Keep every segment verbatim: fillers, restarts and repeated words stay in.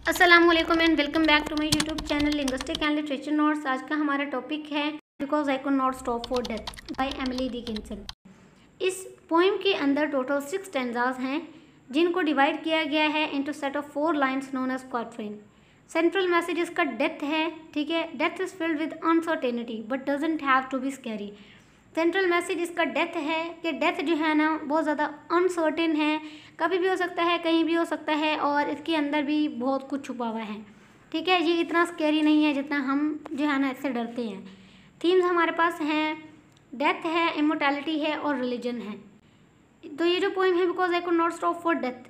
अस्सलाम वालेकुम and welcome back to my YouTube channel linguistic and literature notes. आज का हमारा टॉपिक है because I could not stop for death by Emily Dickinson. इस poem के अंदर टोटल सिक्स स्टैंजाज हैं जिनको डिवाइड किया गया है into set of four lines known as quatrain. Central message इसका डेथ है, ठीक है। Death is filled with uncertainty but doesn't have to be scary. Central message इसका डेथ है कि डेथ जो है ना बहुत ज़्यादा अनसर्टेन है, कभी भी हो सकता है, कहीं भी हो सकता है, और इसके अंदर भी बहुत कुछ छुपा हुआ है, ठीक है। ये इतना स्कैरी नहीं है जितना हम जो है ना इससे डरते हैं। थीम्स हमारे पास हैं, डेथ है, इमोर्टैलिटी है और रिलीजन है। तो ये जो पोइम है because I could not stop for death,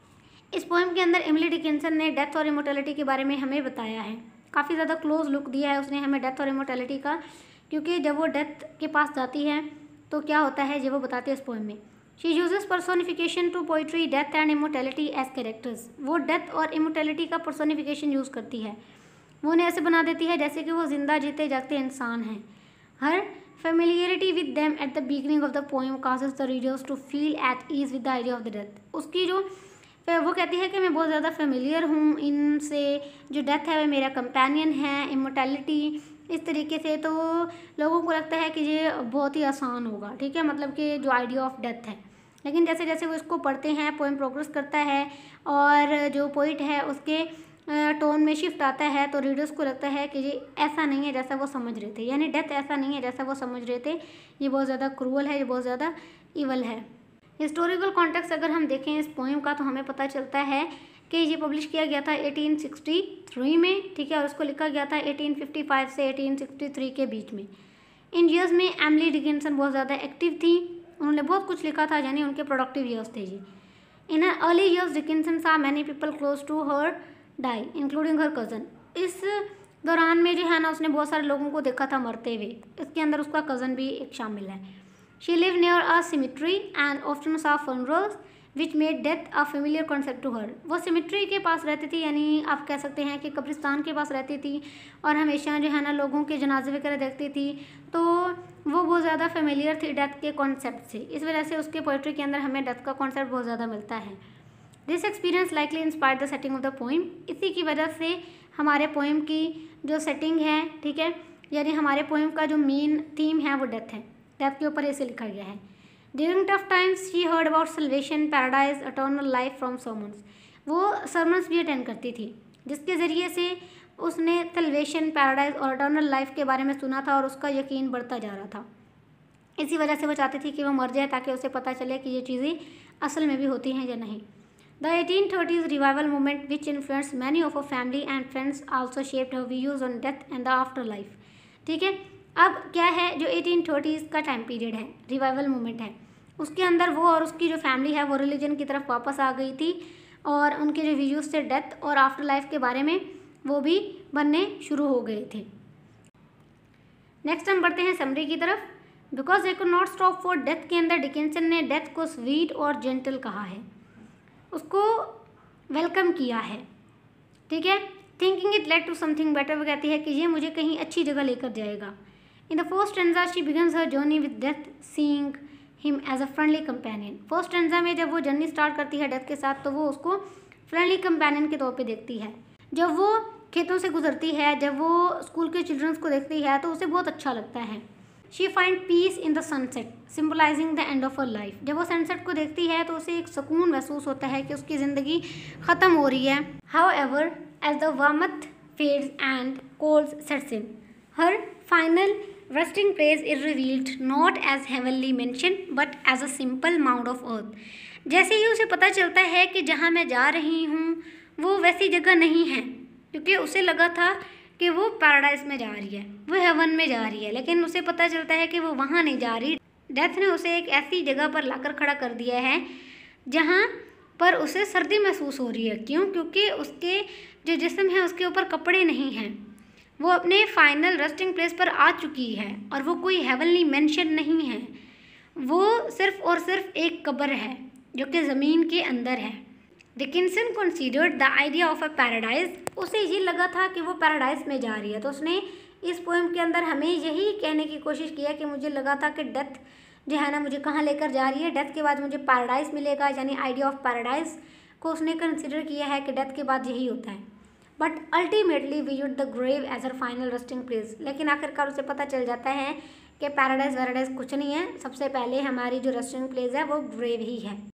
इस पोइम के अंदर एमिली डिकिंसन ने डेथ और इमोर्टैलिटी के बारे में हमें बताया है। काफ़ी ज़्यादा क्लोज लुक दिया है उसने हमें डेथ और इमोर्टैलिटी का, क्योंकि जब वो डेथ के पास जाती है तो क्या होता है ये वो बताते हैं इस पोएम में। She uses personification to portray death and immortality as characters. वो डेथ और इमोर्टैलिटी का पर्सोनिफिकेशन यूज़ करती है, वो उन्हें ऐसे बना देती है जैसे कि वो जिंदा जीते जागते इंसान हैं। Her familiarity with them at the beginning of the poem causes the readers to feel at ease with the idea of the death. उसकी जो वो कहती है कि मैं बहुत ज़्यादा फेमिलियर हूँ इनसे, जो डेथ है वो मेरा कंपेनियन है, इमोर्टैलिटी इस तरीके से। तो लोगों को लगता है कि ये बहुत ही आसान होगा, ठीक है, मतलब कि जो आइडिया ऑफ डेथ है। लेकिन जैसे जैसे वो इसको पढ़ते हैं पोएम प्रोग्रेस करता है और जो पोइट है उसके टोन में शिफ्ट आता है तो रीडर्स को लगता है कि ये ऐसा नहीं है जैसा वो समझ रहे थे, यानी डेथ ऐसा नहीं है जैसा वो समझ रहे थे, ये बहुत ज़्यादा क्रूअल है, ये बहुत ज़्यादा ईवल है। हिस्टोरिकल कॉन्टेक्स्ट अगर हम देखें इस पोएम का तो हमें पता चलता है कि ये पब्लिश किया गया था एटीन सिक्सटी थ्री में, ठीक है, और उसको लिखा गया था एटीन फिफ्टी फाइव से एटीन सिक्सटी थ्री के बीच में। इन ईयर्स में एमिली डिकिंसन बहुत ज़्यादा एक्टिव थी, उन्होंने बहुत कुछ लिखा था, यानी उनके प्रोडक्टिव ईयर्स थे जी। In early years Dickinson saw many people close to her die including her cousin. इस दौरान में जो है ना उसने बहुत सारे लोगों को देखा था मरते हुए, इसके अंदर उसका कज़न भी एक शामिल है। She live near a cemetery and often saw funerals which made death a familiar concept to her. वो सिमिट्री के पास रहती थी, यानी आप कह सकते हैं कि कब्रिस्तान के पास रहती थी और हमेशा जो है ना लोगों के जनाजे वगैरह देखती थी, तो वो बहुत ज़्यादा फेमिलियर थी डेथ के कॉन्सेप्ट से। इस वजह से उसके पोइट्री के अंदर हमें डेथ का कॉन्सेप्ट बहुत ज़्यादा मिलता है। This experience likely inspired the setting of the poem. इसी की वजह से हमारे पोइम की जो सेटिंग है, ठीक है, यानी हमारे पोइम का जो मेन थीम है वो डेथ है, डेथ के ऊपर इसे लिखा गया है। During tough times she heard about salvation, paradise, eternal life from sermons. वो सर्मन्स भी अटेंड करती थी जिसके ज़रिए से उसने सल्वेशन, पैराडाइज और एटर्नल लाइफ के बारे में सुना था और उसका यकीन बढ़ता जा रहा था। इसी वजह से वो चाहती थी कि वो मर जाए ताकि उसे पता चले कि ये चीज़ें असल में भी होती हैं या नहीं। The eighteen thirties revival movement which influenced many of a family and friends also shaped her views on death and the after life, ठीक है। अब क्या है, जो एटीन थर्टीज़ का टाइम पीरियड है, रिवाइवल मूवमेंट है, उसके अंदर वो और उसकी जो फैमिली है वो रिलीजन की तरफ वापस आ गई थी और उनके जो व्यूज़ थे डेथ और आफ्टर लाइफ के बारे में वो भी बनने शुरू हो गए थे। नेक्स्ट हम बढ़ते हैं समरी की तरफ। Because I could not stop for death के अंदर डिकिंसन ने डेथ को स्वीट और जेंटल कहा है, उसको वेलकम किया है, ठीक है। Thinking it led to something better, वो कहती है कि ये मुझे कहीं अच्छी जगह लेकर जाएगा। In the first stanza she begins her journey with death seeing him as a friendly companion. First stanza में जब वो जर्नी स्टार्ट करती है डेथ के साथ तो वो उसको फ्रेंडली कंपेनियन के तौर पे देखती है। जब वो खेतों से गुजरती है, जब वो स्कूल के चिल्ड्रंस को देखती है तो उसे बहुत अच्छा लगता है। She find peace in the sunset symbolising the end of her life. जब वो सनसेट को देखती है तो उसे एक सुकून महसूस होता है कि उसकी ज़िंदगी ख़त्म हो रही है। However as the warmth fades and cold sets in, her final resting place is revealed not as heavenly mansion but as a simple mound of earth। जैसे ही उसे पता चलता है कि जहाँ मैं जा रही हूँ वो वैसी जगह नहीं है, क्योंकि उसे लगा था कि वो पैराडाइज में जा रही है, वो हेवन में जा रही है, लेकिन उसे पता चलता है कि वो वहाँ नहीं जा रही। डेथ ने उसे एक ऐसी जगह पर लाकर खड़ा कर दिया है जहाँ पर उसे सर्दी महसूस हो रही है। क्यों? क्योंकि उसके जो जिस्म है उसके ऊपर कपड़े नहीं हैं, वो अपने फाइनल रेस्टिंग प्लेस पर आ चुकी है और वो कोई हेवनली मेंशन नहीं है, वो सिर्फ और सिर्फ एक कब्र है जो कि ज़मीन के अंदर है। Dickinson considered the idea of a paradise, उसे ये लगा था कि वो पैराडाइज में जा रही है, तो उसने इस पोएम के अंदर हमें यही कहने की कोशिश किया कि मुझे लगा था कि डेथ जो है ना मुझे कहाँ लेकर जा रही है, डेथ के बाद मुझे पैराडाइज मिलेगा, यानी आइडिया ऑफ पैराडाइज को उसने कंसिडर किया है कि डेथ के बाद यही होता है। But ultimately visit the grave as her final resting place. लेकिन आखिरकार उसे पता चल जाता है कि पैराडाइज वैराडाइज कुछ नहीं है, सबसे पहले हमारी जो रेस्टिंग प्लेस है वो ग्रेव ही है।